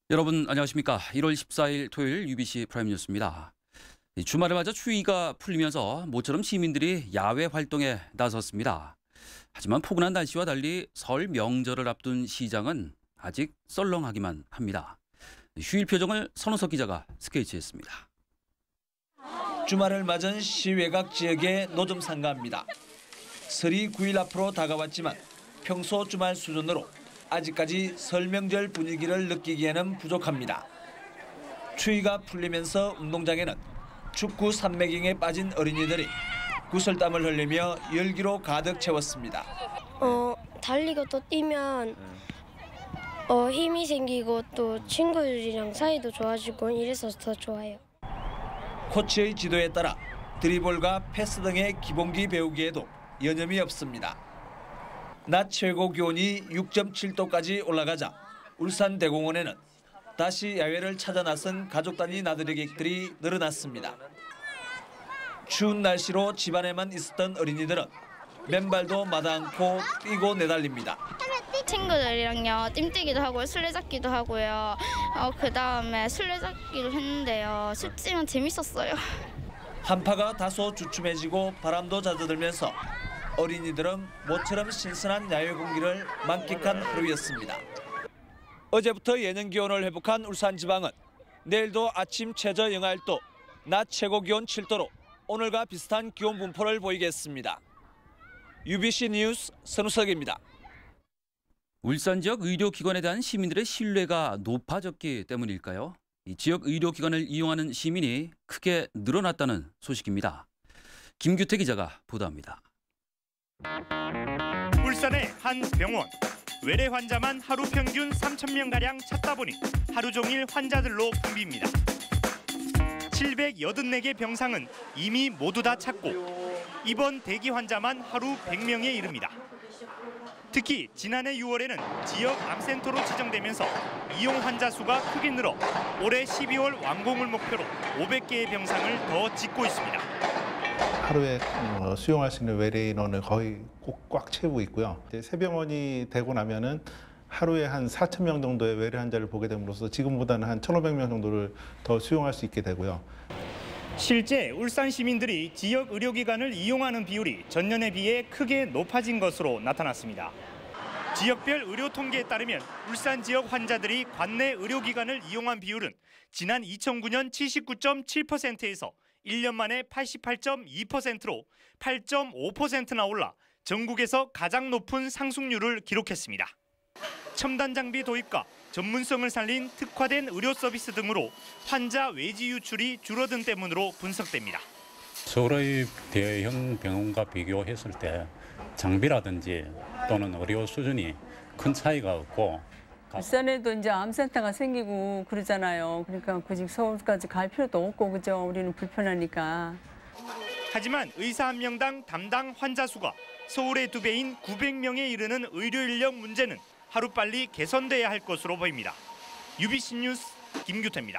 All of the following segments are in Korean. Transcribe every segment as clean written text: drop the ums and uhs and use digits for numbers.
여러분 안녕하십니까. 1월 14일 토요일 UBC 프라임 뉴스입니다. 주말을 맞아 추위가 풀리면서 모처럼 시민들이 야외 활동에 나섰습니다. 하지만 포근한 날씨와 달리 설 명절을 앞둔 시장은 아직 썰렁하기만 합니다. 휴일 표정을 선우석 기자가 스케치했습니다. 주말을 맞은 시외각 지역의 노점 상가입니다. 설이 9일 앞으로 다가왔지만 평소 주말 수준으로 아직까지 설 명절 분위기를 느끼기에는 부족합니다. 추위가 풀리면서 운동장에는 축구 산매경에 빠진 어린이들이 구슬땀을 흘리며 열기로 가득 채웠습니다. 달리고 또 뛰면 힘이 생기고 또 친구들이랑 사이도 좋아지고 이래서 더 좋아요. 코치의 지도에 따라 드리블과 패스 등의 기본기 배우기에도 여념이 없습니다. 낮 최고 기온이 6.7도까지 올라가자 울산대공원에는 다시 야외를 찾아 나선 가족 단위 나들이객들이 늘어났습니다. 추운 날씨로 집안에만 있었던 어린이들은 맨발도 마다 않고 뛰고 내달립니다. 친구들이랑요 띰뛰기도 하고 술래잡기도 하고요. 그다음에 술래잡기도 했는데요. 솔직히 재밌었어요. 한파가 다소 주춤해지고 바람도 잦아들면서 어린이들은 모처럼 신선한 야외 공기를 만끽한 하루였습니다. 어제부터 예년 기온을 회복한 울산지방은 내일도 아침 최저 영하 1도, 낮 최고 기온 7도로 오늘과 비슷한 기온 분포를 보이겠습니다. UBC 뉴스 선우석입니다. 울산 지역 의료기관에 대한 시민들의 신뢰가 높아졌기 때문일까요? 이 지역 의료기관을 이용하는 시민이 크게 늘어났다는 소식입니다. 김규태 기자가 보도합니다. 울산의 한 병원. 외래 환자만 하루 평균 3,000명가량 찾다 보니 하루 종일 환자들로 붐빕니다. 784개 병상은 이미 모두 다 찼고 입원 대기 환자만 하루 100명에 이릅니다. 특히 지난해 6월에는 지역 암센터로 지정되면서 이용 환자 수가 크게 늘어 올해 12월 완공을 목표로 500개의 병상을 더 짓고 있습니다. 하루에 수용할 수 있는 외래 인원을 거의 꼭 꽉 채우고 있고요. 이제 새 병원이 되고 나면은 하루에 한 4,000명 정도의 외래 환자를 보게 됨으로써 지금보다는 한 1,500명 정도를 더 수용할 수 있게 되고요. 실제 울산 시민들이 지역 의료기관을 이용하는 비율이 전년에 비해 크게 높아진 것으로 나타났습니다. 지역별 의료 통계에 따르면 울산 지역 환자들이 관내 의료기관을 이용한 비율은 지난 2009년 79.7%에서 1년 만에 88.2%로 8.5%나 올라 전국에서 가장 높은 상승률을 기록했습니다. 첨단 장비 도입과 전문성을 살린 특화된 의료 서비스 등으로 환자 외지 유출이 줄어든 때문으로 분석됩니다. 서울의 대형 병원과 비교했을 때 장비라든지 또는 의료 수준이 큰 차이가 없고 울산에도 이제 암센터가 생기고 그러잖아요. 그러니까 굳이 서울까지 갈 필요도 없고 그죠? 우리는 불편하니까. 하지만 의사 한 명당 담당 환자 수가 서울의 2배인 900명에 이르는 의료 인력 문제는 하루빨리 개선돼야 할 것으로 보입니다. UBC 뉴스 김규태입니다.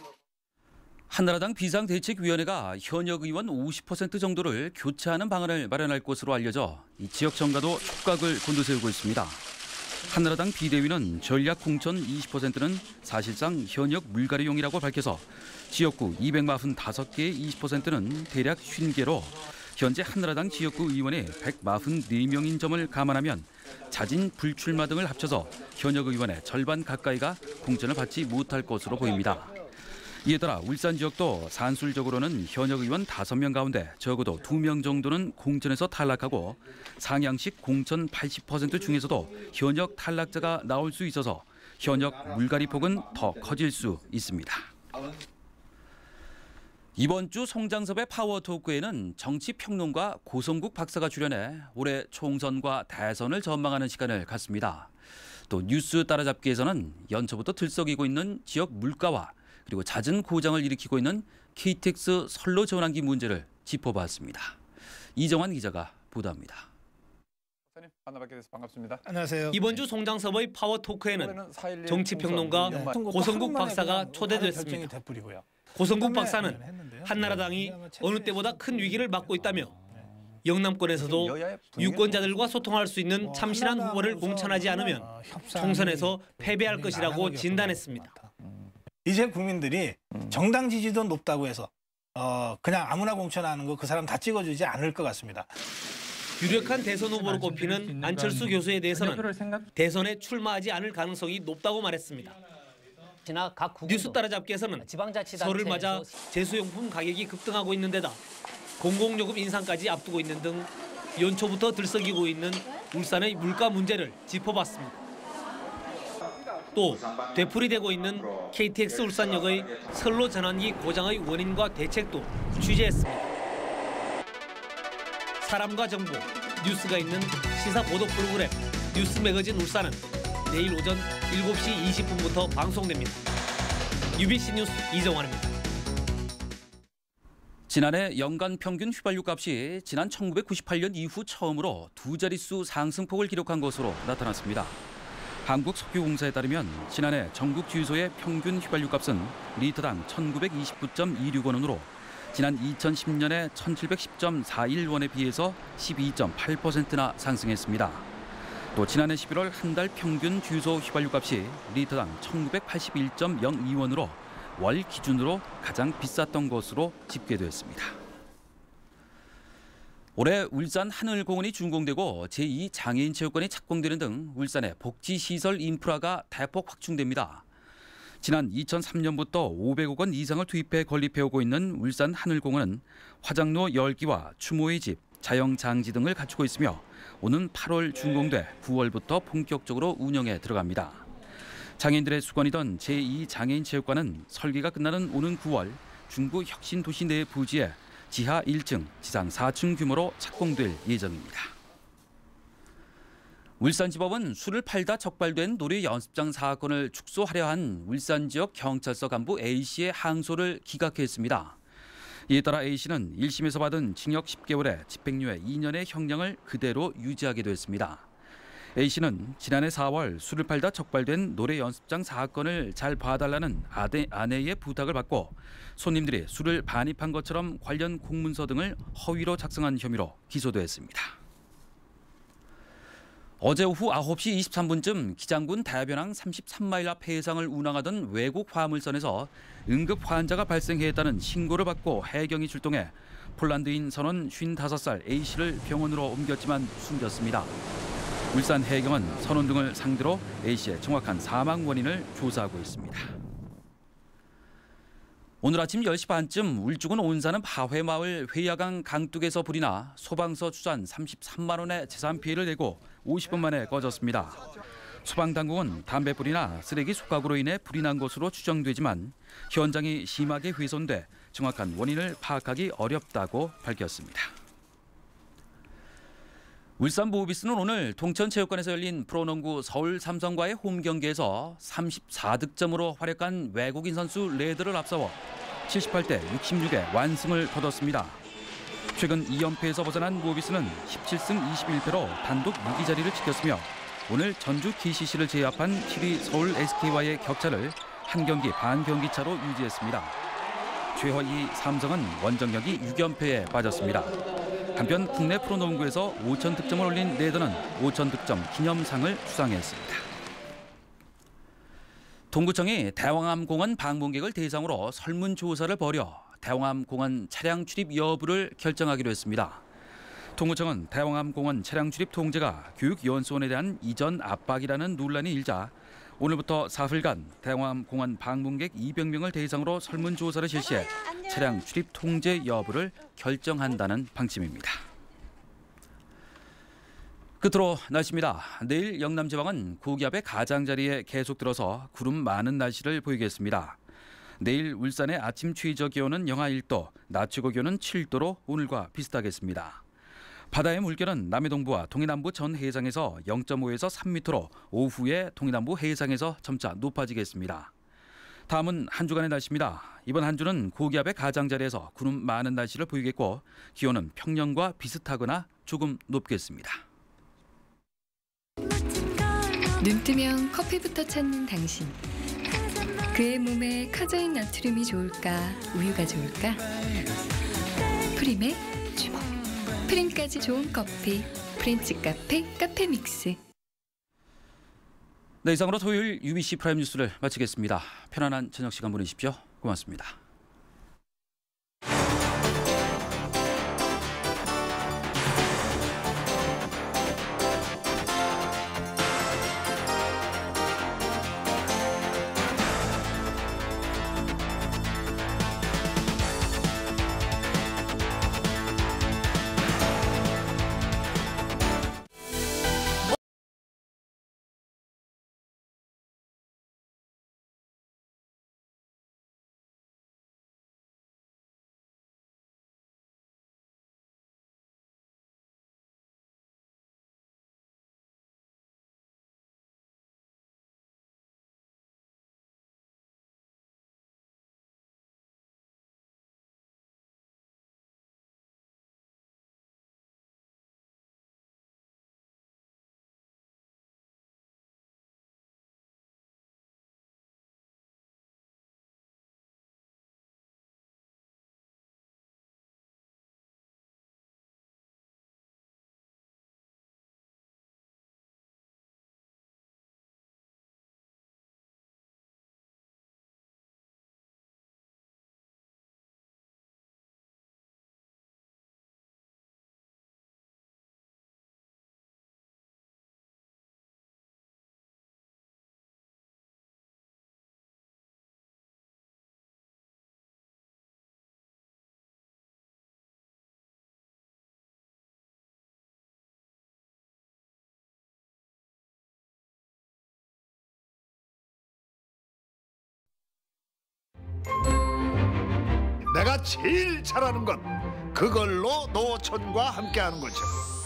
한나라당 비상대책위원회가 현역 의원 50% 정도를 교체하는 방안을 마련할 것으로 알려져 이 지역 정가도 촉각을 곤두세우고 있습니다. 한나라당 비대위는 전략 공천 20%는 사실상 현역 물갈이용이라고 밝혀서 지역구 245개의 20%는 대략 50개로 현재 한나라당 지역구 의원의 144명인 점을 감안하면 자진 불출마 등을 합쳐서 현역 의원의 절반 가까이가 공천을 받지 못할 것으로 보입니다. 이에 따라 울산 지역도 산술적으로는 현역 의원 5명 가운데 적어도 2명 정도는 공천에서 탈락하고 상향식 공천 80% 중에서도 현역 탈락자가 나올 수 있어서 현역 물갈이 폭은 더 커질 수 있습니다. 이번 주 송장섭의 파워토크에는 정치평론가 고성국 박사가 출연해 올해 총선과 대선을 전망하는 시간을 갖습니다. 또 뉴스 따라잡기에서는 연초부터 들썩이고 있는 지역 물가와 그리고 잦은 고장을 일으키고 있는 KTX 선로 전환기 문제를 짚어봤습니다. 이정환 기자가 보도합니다. 만나뵙게 돼서 반갑습니다. 안녕하세요. 이번 주 송장섭의 파워토크에는 정치평론가 고성국 박사가 초대됐습니다. 고성국 박사는 한나라당이 어느 때보다 큰 위기를 맞고 있다며 영남권에서도 유권자들과 소통할 수 있는 참신한 후보를 공천하지 않으면 총선에서 패배할 것이라고 진단했습니다. 이제 국민들이 정당 지지도 높다고 해서 그냥 아무나 공천하는 거 그 사람 다 찍어주지 않을 것 같습니다. 유력한 대선 후보로 꼽히는 안철수 교수에 대해서는 대선에 출마하지 않을 가능성이 높다고 말했습니다. 뉴스 따라잡기에서는 설을 맞아 제수용품 가격이 급등하고 있는 데다 공공요금 인상까지 앞두고 있는 등 연초부터 들썩이고 있는 울산의 물가 문제를 짚어봤습니다. 또 되풀이되고 있는 KTX 울산역의 선로 전환기 고장의 원인과 대책도 취재했습니다. 사람과 정보, 뉴스가 있는 시사 보도 프로그램 뉴스 매거진 울산은 내일 오전 7시 20분부터 방송됩니다. UBC 뉴스 이정환입니다. 지난해 연간 평균 휘발유 값이 지난 1998년 이후 처음으로 두 자릿수 상승폭을 기록한 것으로 나타났습니다. 한국석유공사에 따르면 지난해 전국 주유소의 평균 휘발유 값은 리터당 1929.26원으로 지난 2010년에 1710.41원에 비해서 12.8%나 상승했습니다. 또 지난해 11월 한 달 평균 주유소 휘발유 값이 리터당 1981.02원으로 월 기준으로 가장 비쌌던 것으로 집계됐습니다. 올해 울산 하늘공원이 준공되고 제2장애인체육관이 착공되는 등 울산의 복지시설 인프라가 대폭 확충됩니다. 지난 2003년부터 500억 원 이상을 투입해 건립해오고 있는 울산 하늘공원은 화장로 10기와 추모의 집, 자영장지 등을 갖추고 있으며 오는 8월 준공돼 9월부터 본격적으로 운영에 들어갑니다. 장애인들의 수건이던 제2장애인체육관은 설계가 끝나는 오는 9월 중구 혁신도시 내 부지에 지하 1층, 지상 4층 규모로 착공될 예정입니다. 울산지법은 술을 팔다 적발된 놀이 연습장 사건을 축소하려 한 울산 지역 경찰서 간부 A씨의 항소를 기각했습니다. 이에 따라 A씨는 1심에서 받은 징역 10개월에 집행유예 2년의 형량을 그대로 유지하게 됐습니다. A씨는 지난해 4월 술을 팔다 적발된 노래 연습장 사건을 잘 봐달라는 아내의 부탁을 받고 손님들이 술을 반입한 것처럼 관련 공문서 등을 허위로 작성한 혐의로 기소됐습니다. 어제 오후 9시 23분쯤 기장군 대변항 33마일 앞 해상을 운항하던 외국 화물선에서 응급 환자가 발생했다는 신고를 받고 해경이 출동해 폴란드인 선원 55살 A씨를 병원으로 옮겼지만 숨졌습니다. 울산 해경은 선원 등을 상대로 A씨의 정확한 사망 원인을 조사하고 있습니다. 오늘 아침 10시 반쯤 울주군 온산읍 하회마을 회야강 강둑에서 불이 나 소방서 주산 33만 원의 재산 피해를 내고 50분 만에 꺼졌습니다. 소방당국은 담뱃불이나 쓰레기 속각으로 인해 불이 난 것으로 추정되지만 현장이 심하게 훼손돼 정확한 원인을 파악하기 어렵다고 밝혔습니다. 울산 모비스는 오늘 동천체육관에서 열린 프로농구 서울 삼성과의 홈 경기에서 34득점으로 활약한 외국인 선수 레드를 앞서워 78대 66의 완승을 거뒀습니다. 최근 2연패에서 벗어난 모비스는 17승 21패로 단독 2위 자리를 지켰으며 오늘 전주 KCC를 제압한 7위 서울 SK와의 격차를 한 경기 반 경기 차로 유지했습니다. 최하위 삼성은 원정경기 6연패에 빠졌습니다. 한편 국내 프로농구에서 5,000득점을 올린 레드는 5,000득점 기념상을 수상했습니다. 동구청이 대왕암공원 방문객을 대상으로 설문조사를 벌여 대왕암공원 차량 출입 여부를 결정하기로 했습니다. 동구청은 대왕암공원 차량 출입 통제가 교육연수원에 대한 이전 압박이라는 논란이 일자 오늘부터 사흘간 대왕암공원 방문객 200명을 대상으로 설문조사를 실시해 차량 출입 통제 여부를 결정한다는 방침입니다. 끝으로 날씨입니다. 내일 영남 지방은 고기압의 가장자리에 계속 들어서 구름 많은 날씨를 보이겠습니다. 내일 울산의 아침 최저 기온은 영하 1도, 낮 최고 기온은 7도로 오늘과 비슷하겠습니다. 바다의 물결은 남해동부와 동해남부 전 해상에서 0.5에서 3m로 오후에 동해남부 해상에서 점차 높아지겠습니다. 다음은 한 주간의 날씨입니다. 이번 한 주는 고기압의 가장자리에서 구름 많은 날씨를 보이겠고 기온은 평년과 비슷하거나 조금 높겠습니다. 눈 뜨면 커피부터 찾는 당신. 그의 몸에 카제인 나트륨이 좋을까, 우유가 좋을까? 프림의 주먹. 프림까지 좋은 커피. 프렌치 카페, 카페 믹스. 네, 이상으로 토요일 UBC 프라임 뉴스를 마치겠습니다. 편안한 저녁 시간 보내십시오. 고맙습니다. 내가 제일 잘하는 건 그걸로 농어촌과 함께하는 거죠.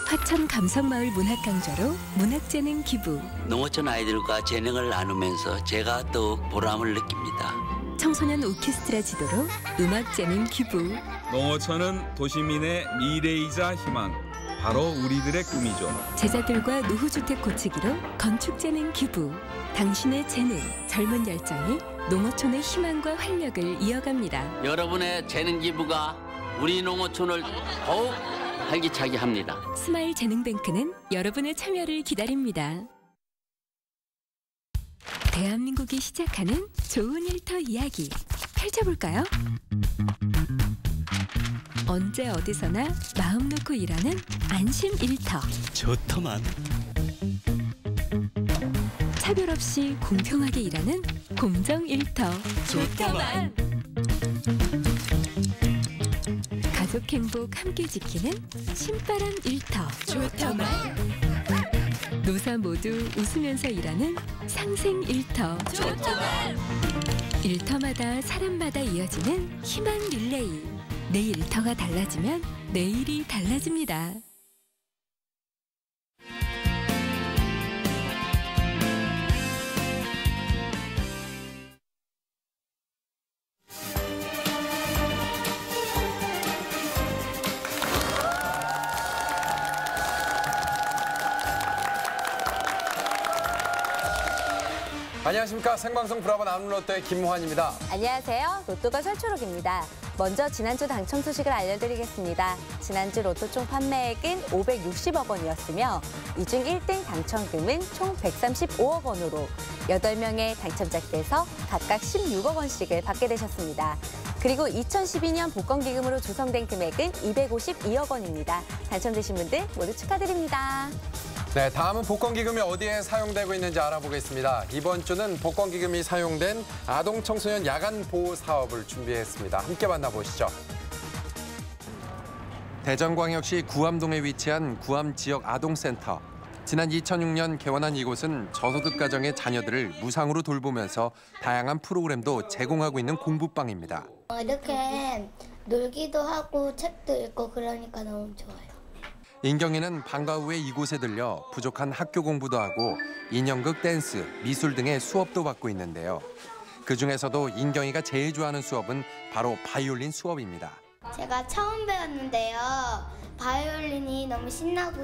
화천 감성마을 문학강좌로 문학재능 기부. 농어촌 아이들과 재능을 나누면서 제가 또 보람을 느낍니다. 청소년 오케스트라 지도로 음악재능 기부. 농어촌은 도시민의 미래이자 희망, 바로 우리들의 꿈이죠. 제자들과 노후주택 고치기로 건축재능 기부. 당신의 재능, 젊은 열정이 농어촌의 희망과 활력을 이어갑니다. 여러분의 재능 기부가 우리 농어촌을 더욱 활기차게 합니다. 스마일 재능뱅크는 여러분의 참여를 기다립니다. 대한민국이 시작하는 좋은 일터 이야기 펼쳐볼까요? 언제 어디서나 마음 놓고 일하는 안심 일터. 좋더만. 차별 없이 공평하게 일하는 공정 일터. 좋더만. 가족 행복 함께 지키는 신바람 일터. 좋더만. 노사 모두 웃으면서 일하는 상생 일터. 좋더만. 일터마다 사람마다 이어지는 희망 릴레이. 내 일터가 달라지면 내일이 달라집니다. 안녕하십니까. 생방송 브라보 아웃롯의 김무환입니다. 안녕하세요. 로또가 설초록입니다. 먼저 지난주 당첨 소식을 알려드리겠습니다. 지난주 로또 총 판매액은 560억 원이었으며 이 중 1등 당첨금은 총 135억 원으로 8명의 당첨자께서 각각 16억 원씩을 받게 되셨습니다. 그리고 2012년 복권기금으로 조성된 금액은 252억 원입니다. 당첨되신 분들 모두 축하드립니다. 네, 다음은 복권기금이 어디에 사용되고 있는지 알아보겠습니다. 이번 주는 복권기금이 사용된 아동 청소년 야간 보호 사업을 준비했습니다. 함께 만나보시죠. 대전광역시 구암동에 위치한 구암 지역 아동센터. 지난 2006년 개원한 이곳은 저소득 가정의 자녀들을 무상으로 돌보면서 다양한 프로그램도 제공하고 있는 공부방입니다. 이렇게 놀기도 하고 책도 읽고 그러니까 너무 좋아요. 인경이는 방과 후에 이곳에 들려 부족한 학교 공부도 하고 인형극, 댄스, 미술 등의 수업도 받고 있는데요. 그중에서도 인경이가 제일 좋아하는 수업은 바로 바이올린 수업입니다. 제가 처음 배웠는데요. 바이올린이 너무 신나고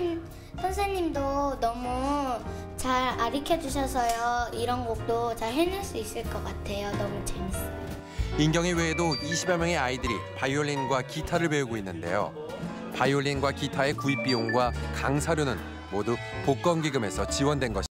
선생님도 너무 잘 가르쳐 주셔서요. 이런 곡도 잘 해낼 수 있을 것 같아요. 너무 재밌어요. 인경이 외에도 20여 명의 아이들이 바이올린과 기타를 배우고 있는데요. 바이올린과 기타의 구입 비용과 강사료는 모두 복권기금에서 지원된 것입니다.